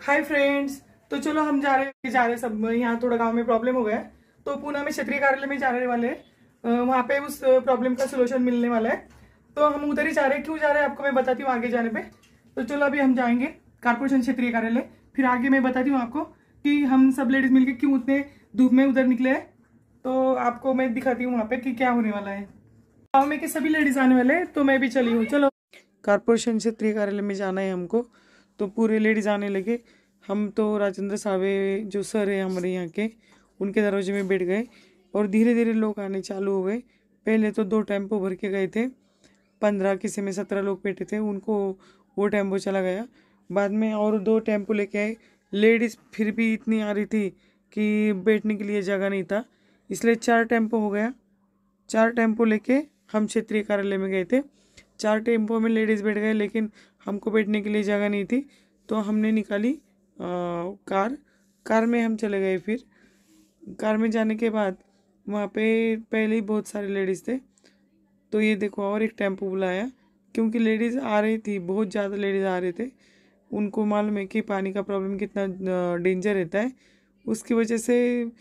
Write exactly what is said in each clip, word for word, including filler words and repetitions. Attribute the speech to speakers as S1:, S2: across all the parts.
S1: Hi friends. तो चलो हम जा रहे जा रहे सब यहाँ थोड़ा गांव में प्रॉब्लम हो गया है, तो पूना में क्षेत्रीय कार्यालय में जाने वाले हैं। वहाँ पे उस प्रॉब्लम का सोल्यूशन मिलने वाला है, तो हम उधर ही जा रहे हैं। क्यों जा रहे हैं आपको मैं बताती हूँ आगे जाने पे। तो चलो अभी हम जाएंगे कारपोरेशन क्षेत्रीय कार्यालय, फिर आगे मैं बताती हूँ आपको कि हम सब लेडीज मिलकर क्यों उतने धूप में उधर निकले हैं। तो आपको मैं दिखाती हूँ वहाँ पे कि क्या होने वाला है। गाँव में के सभी लेडीज आने वाले हैं, तो मैं भी चली हूँ। चलो कारपोरेशन क्षेत्रीय कार्यालय में जाना है हमको, तो पूरे लेडीज आने लगे। हम तो राजेंद्र सावे जो सर है हमारे यहाँ के, उनके दरवाजे में बैठ गए और धीरे धीरे लोग आने चालू हो गए। पहले तो दो टेम्पो भर के गए थे, पंद्रह किसी में सत्रह लोग बैठे थे, उनको वो टेम्पो चला गया। बाद में और दो टेम्पो लेके आए। लेडीज़ फिर भी इतनी आ रही थी कि बैठने के लिए जगह नहीं था, इसलिए चार टेम्पो हो गया। चार टेम्पो लेके हम क्षेत्रीय कार्यालय में गए थे। चार टेम्पो में लेडीज़ बैठ गए, लेकिन हमको बैठने के लिए जगह नहीं थी, तो हमने निकाली आ, कार कार में हम चले गए। फिर कार में जाने के बाद वहाँ पे पहले ही बहुत सारे लेडीज़ थे, तो ये देखो और एक टेम्पो बुलाया, क्योंकि लेडीज़ आ रही थी, बहुत ज़्यादा लेडीज़ आ रहे थे। उनको मालूम है कि पानी का प्रॉब्लम कितना डेंजर रहता है, उसकी वजह से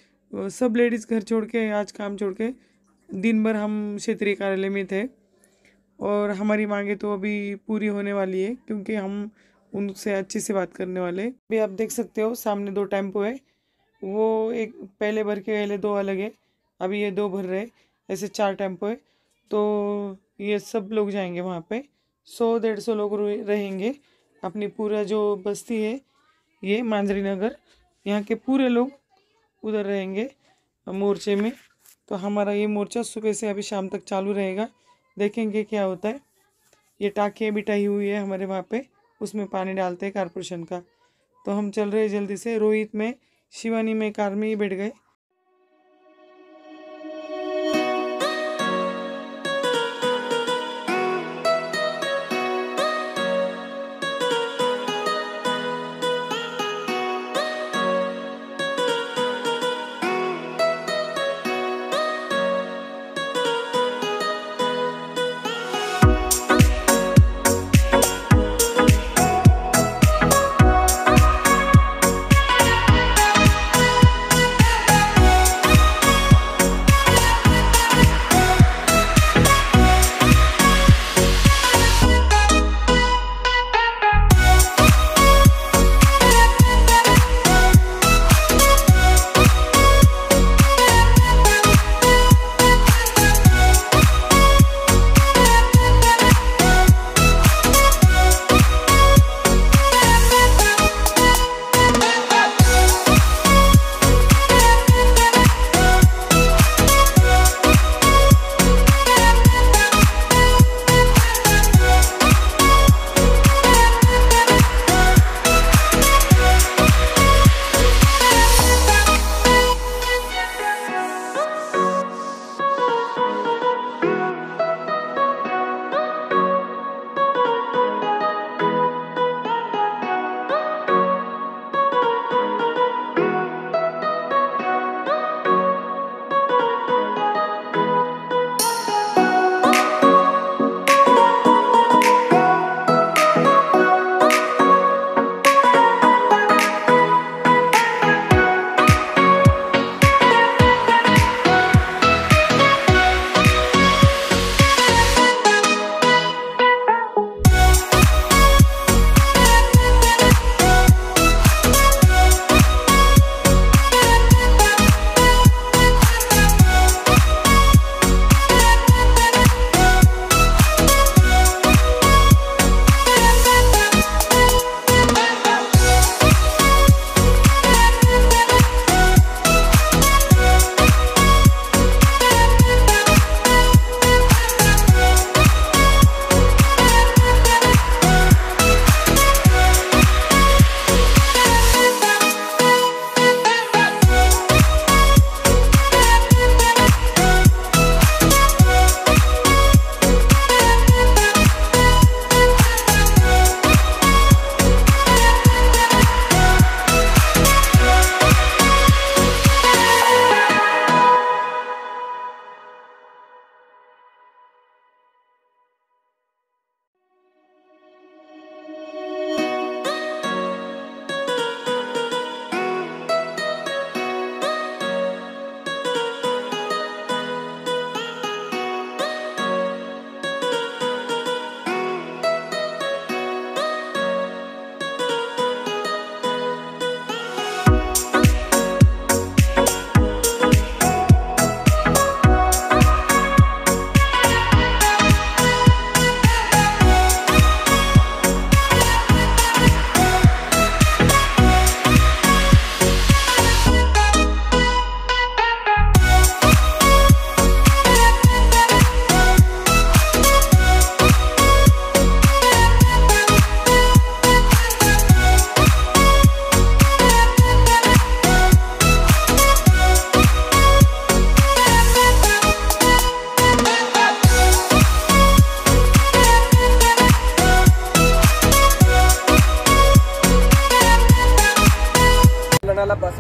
S1: सब लेडीज़ घर छोड़ के, आज काम छोड़ के दिन भर हम क्षेत्रीय कार्यालय में थे। और हमारी मांगे तो अभी पूरी होने वाली है, क्योंकि हम उनसे अच्छे से बात करने वाले। अभी आप देख सकते हो सामने दो टेम्पो है, वो एक पहले भर के गए, दो अलग है, अभी ये दो भर रहे, ऐसे चार टेम्पो है। तो ये सब लोग जाएंगे वहाँ पे, सौ डेढ़ सौ लोग रहेंगे। अपनी पूरा जो बस्ती है ये मांजरी नगर, यहाँ के पूरे लोग उधर रहेंगे मोर्चे में। तो हमारा ये मोर्चा सुबह से अभी शाम तक चालू रहेगा, देखेंगे क्या होता है। ये टाँकियाँ बिठाई हुई है हमारे वहाँ पे, उसमें पानी डालते हैं कारपोरेशन का। तो हम चल रहे हैं जल्दी से। रोहित में, शिवानी में कार में ही बैठ गए।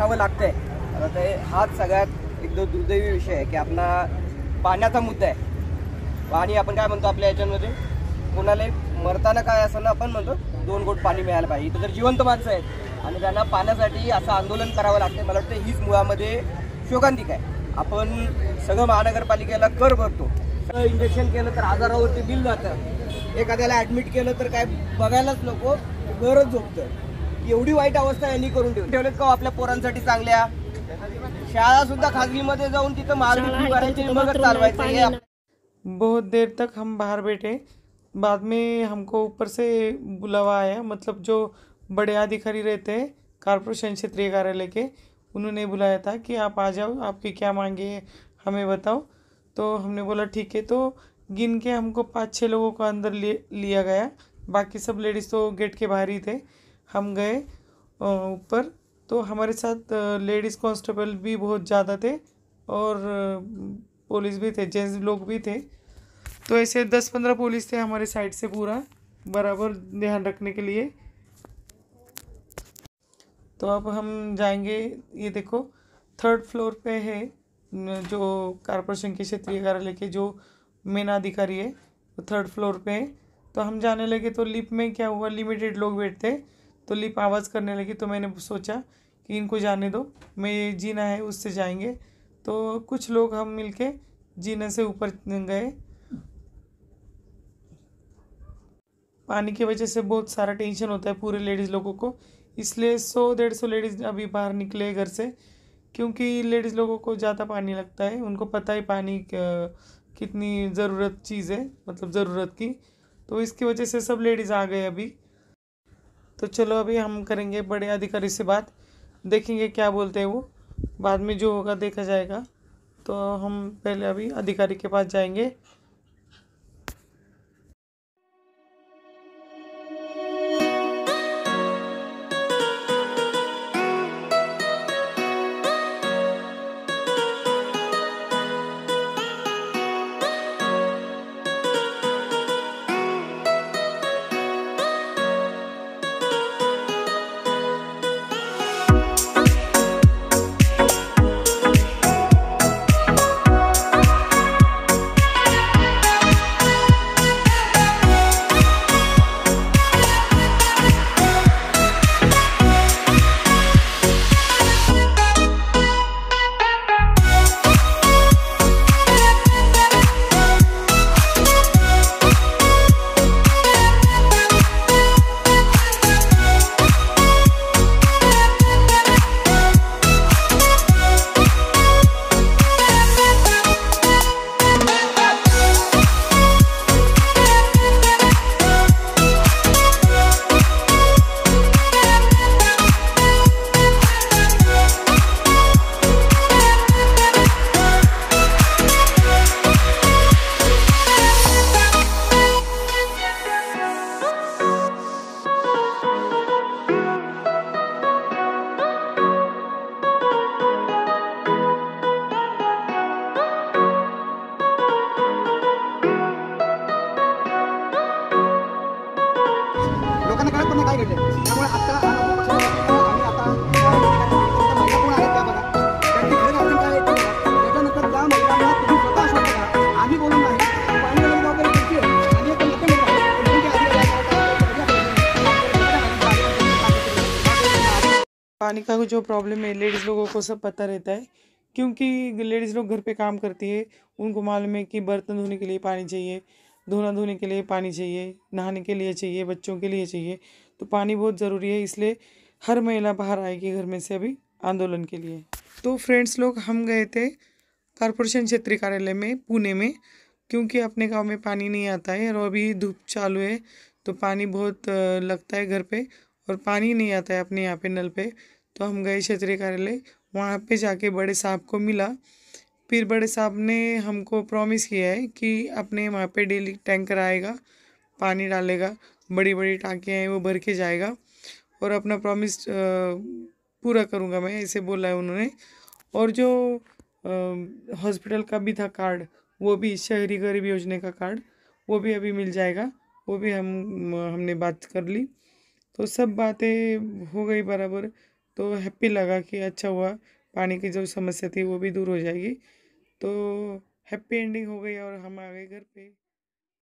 S2: बसावं लागतंय. आता ते हाच सगळ्यात एकदम दुर्दैवी विषय आहे की आपला पाण्याचा मुद्दा आहे. पाणी आपण काय म्हणतो आपल्या याच्यामध्ये, कोणाला मरताना काय असं ना आपण म्हणतो दोन गोट पाणी मिळायला पाहिजे. इथं तर जिवंत माणसं आहेत आणि त्यांना पाण्यासाठी असं आंदोलन करावं लागतं. मला वाटतं हीच मुळामध्ये शोकांतिक आहे. आपण सगळं महानगरपालिकेला कर भरतो, सगळं इंजेक्शन केलं तर हजारावरती बिल जातं, एखाद्याला ॲडमिट केलं तर काय बघायलाच नको, घरच झोपतं. एवढी वाईट अवस्था यांनी करून ठेवली ठेवलेत का आपल्या पोरांसाठी चांगल्या शाळा सुद्धा खाजगीमध्ये जाऊन तिथं मागणी करायची, मगच चालवायचं.
S1: बहुत देर तक हम बाहर बैठे, बाद में हमको ऊपर से बुलावा आया, मतलब जो बड़े अधिकारी रहते हैं कॉर्पोरेशन क्षेत्रीय कार्यालय के, उन्होंने बुलाया था कि आप आ जाओ, आपकी क्या मांगे है हमें बताओ. तो हमने बोला ठीक है. तो गिन के हमको पाँच छः लोगों को अंदर ले लिया गया. बाकी सब लेडीज़ तो गेट के बाहर ही थे. हम गए ऊपर, तो हमारे साथ लेडीज़ कांस्टेबल भी बहुत ज़्यादा थे और पुलिस भी थे, जेंट्स लोग भी थे. तो ऐसे दस पंद्रह पुलिस थे हमारे साइड से, पूरा बराबर ध्यान रखने के लिए. तो अब हम जाएंगे. ये देखो थर्ड फ्लोर पे है जो कॉर्पोरेशन के क्षेत्रीय कार्यालय के जो मेन अधिकारी है, वो थर्ड फ्लोर पे है. तो हम जाने लगे तो लिफ्ट में क्या हुआ, लिमिटेड लोग बैठते, तो लिफ्ट आवाज़ करने लगी. तो मैंने सोचा कि इनको जाने दो, मैं जीना है उससे जाएंगे. तो कुछ लोग हम मिलके जीने से ऊपर गए. पानी की वजह से बहुत सारा टेंशन होता है पूरे लेडीज़ लोगों को, इसलिए सौ डेढ़ सौ लेडीज़ अभी बाहर निकले घर से, क्योंकि लेडीज़ लोगों को ज़्यादा पानी लगता है. उनको पता है पानी कितनी ज़रूरत चीज़ है, मतलब ज़रूरत की. तो इसकी वजह से सब लेडीज़ आ गए अभी. तो चलो अभी हम करेंगे बड़े अधिकारी से बात, देखेंगे क्या बोलते हैं वो, बाद में जो होगा देखा जाएगा. तो हम पहले अभी अधिकारी के पास जाएंगे. पानी का जो प्रॉब्लम है लेडीज़ लोगों को सब पता रहता है, क्योंकि लेडीज़ लोग घर पे काम करती है, उनको मालूम है कि बर्तन धोने के लिए पानी चाहिए, धोना धोने के लिए पानी चाहिए, नहाने के लिए चाहिए, बच्चों के लिए चाहिए. तो पानी बहुत ज़रूरी है, इसलिए हर महिला बाहर आएगी घर में से अभी आंदोलन के लिए. तो फ्रेंड्स लोग हम गए थे कॉर्पोरेशन क्षेत्रीय कार्यालय में पुणे में, क्योंकि अपने गांव में पानी नहीं आता है और अभी धूप चालू है तो पानी बहुत लगता है घर पे, और पानी नहीं आता है अपने यहाँ पे नल पे. तो हम गए क्षेत्रीय कार्यालय, वहाँ पे जाके बड़े साहब को मिला. फिर बड़े साहब ने हमको प्रॉमिस किया है कि अपने वहाँ पे डेली टैंकर आएगा, पानी डालेगा, बड़ी बड़ी टांकियाँ हैं वो भर के जाएगा, और अपना प्रॉमिस पूरा करूँगा मैं, ऐसे बोला है उन्होंने. और जो हॉस्पिटल का भी था कार्ड, वो भी शहरी गरीब योजना का कार्ड, वो भी अभी मिल जाएगा, वो भी हम हमने बात कर ली. तो सब बातें हो गई बराबर. तो हैप्पी लगा कि अच्छा हुआ, पानी की जो समस्या थी वो भी दूर हो जाएगी। तो हैप्पी एंडिंग हो गई और हम आ गए घर पे।